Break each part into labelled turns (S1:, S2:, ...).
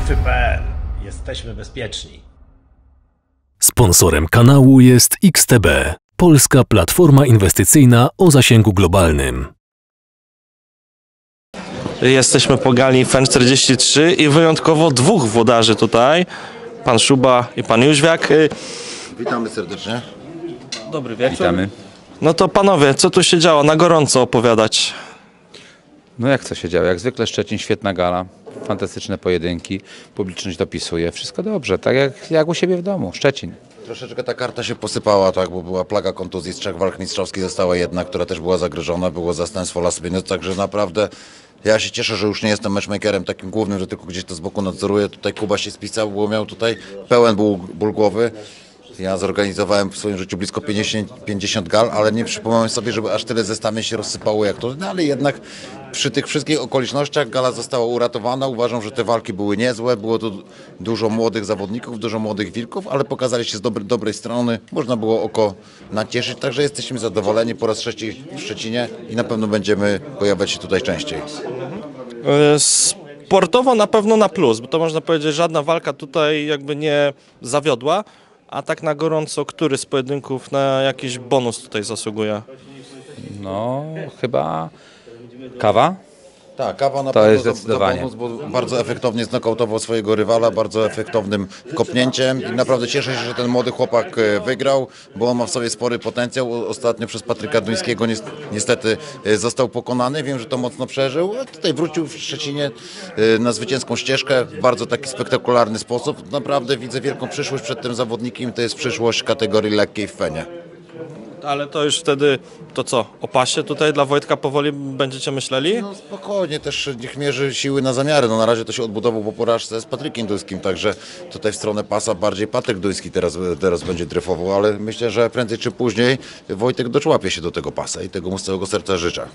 S1: Strefy.pl. Jesteśmy bezpieczni.
S2: Sponsorem kanału jest XTB, polska platforma inwestycyjna o zasięgu globalnym.
S3: Jesteśmy po gali FEN43 i wyjątkowo dwóch włodarzy tutaj, pan Szuba i pan Jóźwiak.
S4: Witamy serdecznie.
S3: Dobry wieczór.
S5: Witamy.
S3: No to panowie, co tu się działo? Na gorąco opowiadać.
S5: No jak co się działo? Jak zwykle Szczecin, świetna gala, fantastyczne pojedynki, publiczność dopisuje, wszystko dobrze, tak jak u siebie w domu, Szczecin.
S4: Troszeczkę ta karta się posypała, tak, bo była plaga kontuzji, z 3 walk mistrzowskich została jedna, która też była zagrożona, było zastępstwo last minute, także naprawdę ja się cieszę, że już nie jestem matchmakerem takim głównym, że tylko gdzieś to z boku nadzoruję. Tutaj Kuba się spisał, bo miał tutaj pełen ból głowy. Ja zorganizowałem w swoim życiu blisko 50 gal, ale nie przypomniałem sobie, żeby aż tyle zestawień się rozsypało jak to. No, ale jednak przy tych wszystkich okolicznościach gala została uratowana. Uważam, że te walki były niezłe. Było tu dużo młodych zawodników, dużo młodych wilków, ale pokazali się z dobrej strony. Można było oko nacieszyć, także jesteśmy zadowoleni po raz trzeci w Szczecinie i na pewno będziemy pojawiać się tutaj częściej.
S3: Sportowo na pewno na plus, bo to można powiedzieć, że żadna walka tutaj jakby nie zawiodła. A tak na gorąco, który z pojedynków na jakiś bonus tutaj zasługuje?
S5: No chyba kawa.
S4: Tak, kawa na
S5: To
S4: pewno
S5: jest zdecydowanie.
S4: za bonus, bo bardzo efektownie znokautował swojego rywala, bardzo efektownym kopnięciem i naprawdę cieszę się, że ten młody chłopak wygrał, bo on ma w sobie spory potencjał. Ostatnio przez Patryka Duńskiego niestety został pokonany, wiem, że to mocno przeżył, a tutaj wrócił w Szczecinie na zwycięską ścieżkę w bardzo taki spektakularny sposób. Naprawdę widzę wielką przyszłość przed tym zawodnikiem, to jest przyszłość kategorii lekkiej w Fenie.
S3: Ale to już wtedy, to co, o pasie tutaj dla Wojtka powoli będziecie myśleli?
S4: No spokojnie, też niech mierzy siły na zamiary. No na razie to się odbudował po porażce z Patrykiem Duńskim, także tutaj w stronę pasa bardziej Patryk Duński teraz będzie dryfował, ale myślę, że prędzej czy później Wojtek doczłapie się do tego pasa i tego mu z całego serca życzę.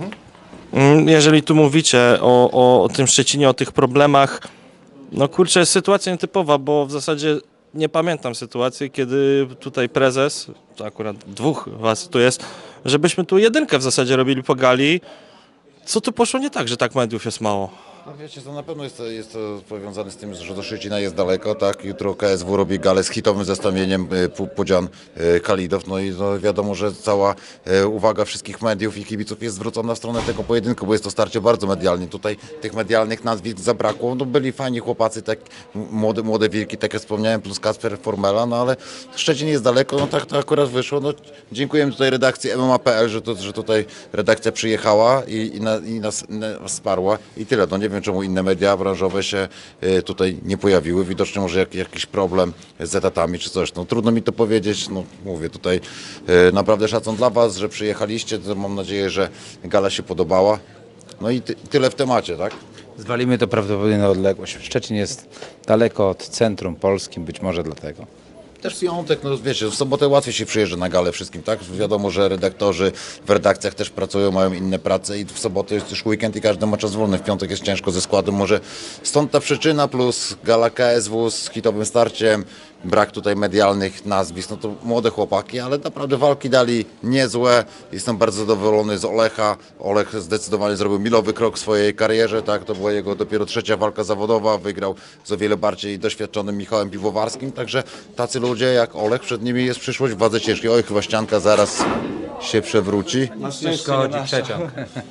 S3: Jeżeli tu mówicie o tym Szczecinie, o tych problemach, no kurczę, jest sytuacja nietypowa, bo w zasadzie nie pamiętam sytuacji, kiedy tutaj prezes, to akurat dwóch was tu jest, żebyśmy tu jedynkę w zasadzie robili po gali. Co tu poszło nie tak, że tak mediów jest mało?
S4: No wiecie, to na pewno jest to powiązane z tym, że do Szczecina jest daleko, tak? Jutro KSW robi galę z hitowym zestawieniem Pudzian Kalidow, no i no wiadomo, że cała uwaga wszystkich mediów i kibiców jest zwrócona w stronę tego pojedynku, bo jest to starcie bardzo medialnie. Tutaj tych medialnych nazwisk zabrakło, no byli fajni chłopacy, tak młode wilki, tak jak wspomniałem, plus Kasper Formela, no ale Szczecin jest daleko, no tak to akurat wyszło. No, dziękujemy tutaj redakcji MMA.pl, że tutaj redakcja przyjechała i nas wsparła i tyle. No nie wiem, czemu inne media branżowe się tutaj nie pojawiły. Widocznie może jakiś problem z etatami czy coś. No trudno mi to powiedzieć. No mówię tutaj naprawdę szacun dla was, że przyjechaliście. Mam nadzieję, że gala się podobała. No i tyle w temacie, tak?
S5: Zwalimy to prawdopodobnie na odległość. Szczecin jest daleko od centrum polskim, być może dlatego.
S4: Też w piątek, no wiecie, w sobotę łatwiej się przyjeżdża na galę wszystkim, tak? Wiadomo, że redaktorzy w redakcjach też pracują, mają inne prace i w sobotę jest już weekend i każdy ma czas wolny. W piątek jest ciężko ze składem, może stąd ta przyczyna plus gala KSW z hitowym starciem, brak tutaj medialnych nazwisk, no to młode chłopaki, ale naprawdę walki dali niezłe. Jestem bardzo zadowolony z Olecha. Olech zdecydowanie zrobił milowy krok w swojej karierze, tak? To była jego dopiero 3. walka zawodowa, wygrał z o wiele bardziej doświadczonym Michałem Piwowarskim, także tacy ludzie jak Olech, przed nimi jest przyszłość w wadze ciężkiej. Oj, chyba ścianka zaraz się przewróci.
S5: Nie szkodzi, przeciąg.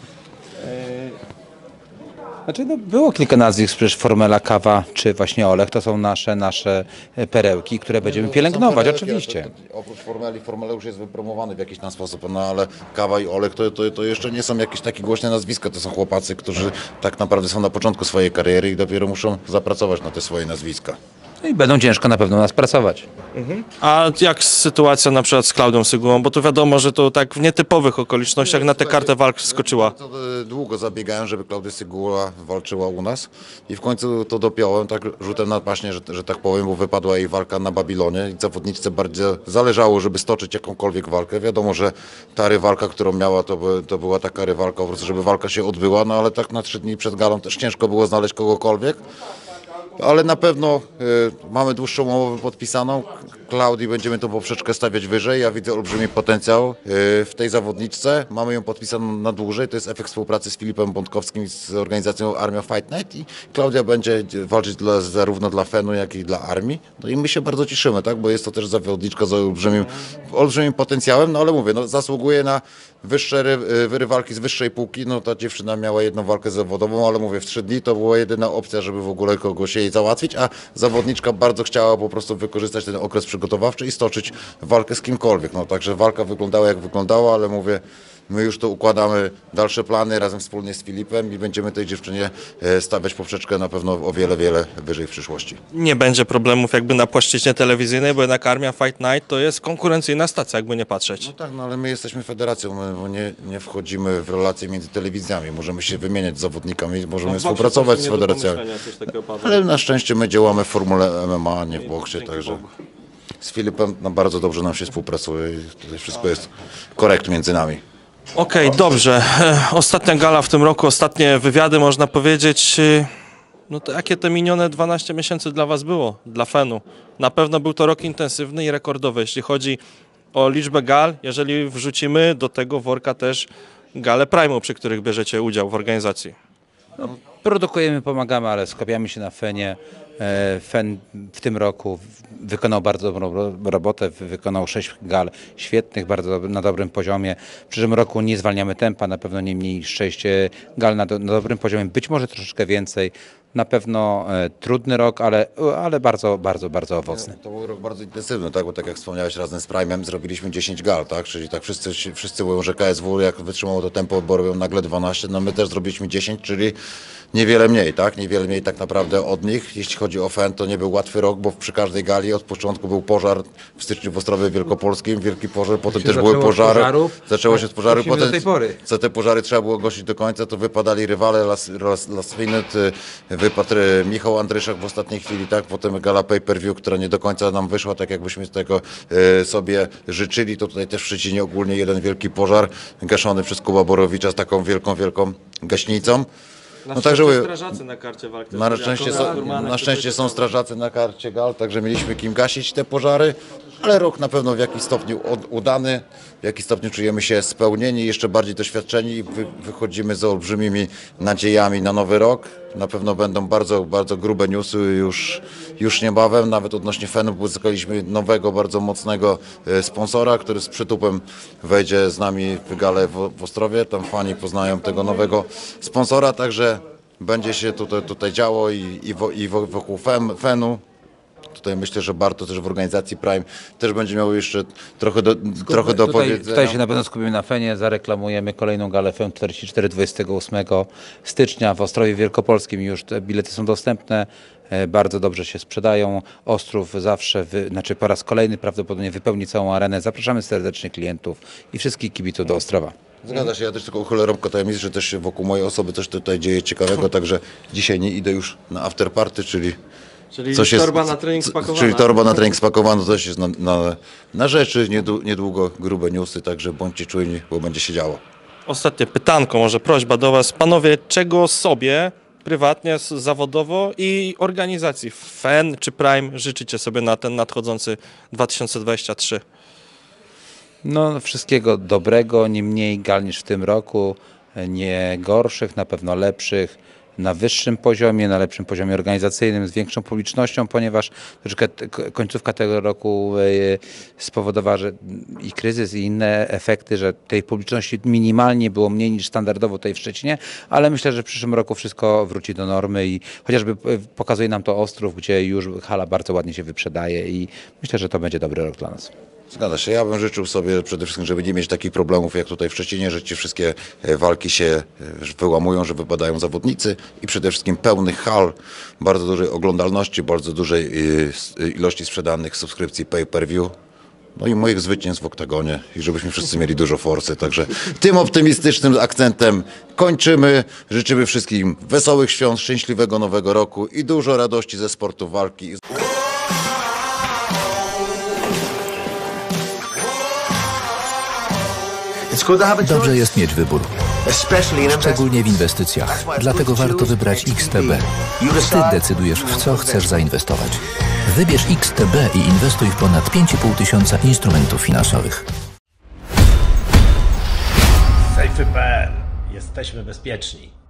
S5: Znaczy, no, było kilka nazwisk, przecież Formela, Kawa czy właśnie Olech, to są nasze perełki, które będziemy pielęgnować,
S4: Perełki,
S5: oczywiście.
S4: Oprócz Formela już jest wypromowany w jakiś tam sposób, no ale Kawa i Olech to jeszcze nie są jakieś takie głośne nazwiska, to są chłopacy, którzy tak naprawdę są na początku swojej kariery i dopiero muszą zapracować na te swoje nazwiska.
S5: I będą ciężko na pewno nas pracować.
S3: A jak sytuacja na przykład z Klaudią Sygułą, bo tu wiadomo, że to tak w nietypowych okolicznościach na tę kartę walk skoczyła.
S4: Długo zabiegałem, żeby Klaudia Syguła walczyła u nas i w końcu to dopiąłem tak rzutem na paśnie, że tak powiem, bo wypadła jej walka na Babilonie i zawodniczce bardzo zależało, żeby stoczyć jakąkolwiek walkę. Wiadomo, że ta rywalka, którą miała, to była taka rywalka, po prostu, żeby walka się odbyła, no ale tak na 3 dni przed galą też ciężko było znaleźć kogokolwiek. Ale na pewno mamy dłuższą umowę podpisaną. Klaudii będziemy tą poprzeczkę stawiać wyżej. Ja widzę olbrzymi potencjał w tej zawodniczce. Mamy ją podpisaną na dłużej. To jest efekt współpracy z Filipem Bątkowskim i z organizacją Armia Fight Night i Klaudia będzie walczyć zarówno dla Fenu, jak i dla Armii. No i my się bardzo cieszymy, tak? Bo jest to też zawodniczka z olbrzymim potencjałem, no ale mówię, no, zasługuje na wyższe rywalki z wyższej półki. No ta dziewczyna miała jedną walkę zawodową, ale mówię, w 3 dni to była jedyna opcja, żeby w ogóle kogoś jej załatwić, a zawodniczka bardzo chciała po prostu wykorzystać ten okres przygotowawczy i stoczyć walkę z kimkolwiek. No także walka wyglądała jak wyglądała, ale mówię, my już to układamy dalsze plany razem wspólnie z Filipem i będziemy tej dziewczynie stawiać poprzeczkę na pewno o wiele, wiele wyżej w przyszłości.
S3: Nie będzie problemów jakby na płaszczyźnie telewizyjnej, bo jednak Armia Fight Night to jest konkurencyjna stacja, jakby nie patrzeć.
S4: No tak, no ale my jesteśmy federacją, my nie wchodzimy w relacje między telewizjami, możemy się wymieniać z zawodnikami, możemy współpracować z federacjami. Ale na szczęście my działamy w formule MMA, a nie w boksie, także z Filipem bardzo dobrze nam się współpracuje i tutaj wszystko jest korekt między nami.
S3: Okej, dobrze. Ostatnia gala w tym roku, ostatnie wywiady można powiedzieć. No to jakie te minione 12 miesięcy dla Was było, dla Fenu? Na pewno był to rok intensywny i rekordowy, jeśli chodzi o liczbę gal, jeżeli wrzucimy do tego worka też gale Prime'u, przy których bierzecie udział w organizacji.
S5: No, produkujemy, pomagamy, ale skupiamy się na Fenie. Fen w tym roku wykonał bardzo dobrą robotę, wykonał 6 gal świetnych, bardzo na dobrym poziomie. W przyszłym roku nie zwalniamy tempa, na pewno nie mniej niż 6 gal na dobrym poziomie, być może troszeczkę więcej. Na pewno trudny rok, ale bardzo, bardzo, bardzo owocny.
S4: To był rok bardzo intensywny, tak? Bo tak jak wspomniałeś, razem z Prime'em zrobiliśmy 10 gal, tak? Czyli tak wszyscy mówią, że KSW jak wytrzymało to tempo, bo robią nagle 12, no my też zrobiliśmy 10, czyli niewiele mniej, tak? Niewiele mniej tak naprawdę od nich. Jeśli chodzi o Fen, to nie był łatwy rok, bo przy każdej gali od początku był pożar w styczniu w Ostrowie Wielkopolskim, wielki pożar, potem też były pożary. Zaczęło się od pożaru, potem co te pożary trzeba było gasić do końca, to wypadali rywale, Last Minute, wypadł Michał Andryszak w ostatniej chwili, tak? Potem gala pay-per-view, która nie do końca nam wyszła, tak jakbyśmy tego sobie życzyli, to tutaj też w Szczecinie ogólnie jeden wielki pożar gaszony przez Kuba Borowicza z taką wielką gaśnicą.
S3: No także strażacy na karcie walk.
S4: Na szczęście są strażacy na karcie gal, także mieliśmy kim gasić te pożary, ale rok na pewno w jakiś stopniu udany, w jakiś stopniu czujemy się spełnieni, jeszcze bardziej doświadczeni i wychodzimy z olbrzymimi nadziejami na nowy rok. Na pewno będą bardzo, bardzo grube newsy już niebawem, nawet odnośnie Fenu uzyskaliśmy nowego, bardzo mocnego sponsora, który z przytupem wejdzie z nami w galę w Ostrowie. Tam fani poznają tego nowego sponsora, także będzie się tutaj działo i wokół Fenu. Tutaj myślę, że Barto też w organizacji Prime też będzie miał jeszcze trochę do powiedzenia.
S5: Tutaj się na pewno skupimy na Fenie, zareklamujemy kolejną galę FEN 44 28 stycznia w Ostrowie Wielkopolskim. Już te bilety są dostępne, bardzo dobrze się sprzedają. Ostrów zawsze, po raz kolejny prawdopodobnie wypełni całą arenę. Zapraszamy serdecznie klientów i wszystkich kibiców do Ostrowa.
S4: Zgadza się, ja też tylko uchylę rąbkę tajemnicy, że też się wokół mojej osoby też tutaj dzieje ciekawego, także dzisiaj nie idę już na afterparty, czyli torba na trening spakowana. Czyli torba na trening spakowana, coś jest na rzeczy, niedługo grube newsy, także bądźcie czujni, bo będzie się działo.
S3: Ostatnie pytanko, może prośba do Was. Panowie, czego sobie prywatnie, zawodowo i organizacji FEN czy Prime życzycie sobie na ten nadchodzący 2023?
S5: No, wszystkiego dobrego, nie mniej gal niż w tym roku, nie gorszych, na pewno lepszych, na wyższym poziomie, na lepszym poziomie organizacyjnym, z większą publicznością, ponieważ troszkę końcówka tego roku spowodowała, że i kryzys, i inne efekty, że tej publiczności minimalnie było mniej niż standardowo tutaj w Szczecinie, ale myślę, że w przyszłym roku wszystko wróci do normy i chociażby pokazuje nam to Ostrów, gdzie już hala bardzo ładnie się wyprzedaje i myślę, że to będzie dobry rok dla nas.
S4: Zgadza się. Ja bym życzył sobie przede wszystkim, żeby nie mieć takich problemów jak tutaj w Szczecinie, że ci wszystkie walki się wyłamują, że wypadają zawodnicy i przede wszystkim pełnych hal, bardzo dużej oglądalności, bardzo dużej ilości sprzedanych subskrypcji pay-per-view. No i moich zwycięstw w oktagonie i żebyśmy wszyscy mieli dużo forsy. Także tym optymistycznym akcentem kończymy. Życzymy wszystkim wesołych świąt, szczęśliwego nowego roku i dużo radości ze sportu walki.
S2: Dobrze jest mieć wybór.
S6: szczególnie w inwestycjach. Dlatego warto wybrać XTB. Ty decydujesz, w co chcesz zainwestować. Wybierz XTB i inwestuj w ponad 5500 instrumentów finansowych.
S1: Safety.pl. Jesteśmy bezpieczni.